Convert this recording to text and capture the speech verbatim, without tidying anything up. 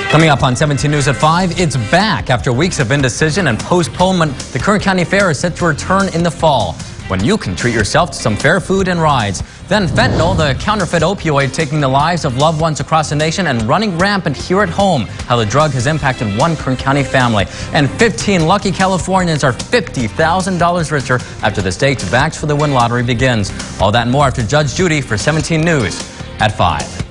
Coming up on seventeen News at five, it's back. After weeks of indecision and postponement, the Kern County Fair is set to return in the fall, when you can treat yourself to some fair food and rides. Then fentanyl, the counterfeit opioid taking the lives of loved ones across the nation and running rampant here at home. How the drug has impacted one Kern County family. And fifteen lucky Californians are fifty thousand dollars richer after the state's Backs for the Win lottery begins. All that and more after Judge Judy for seventeen News at five.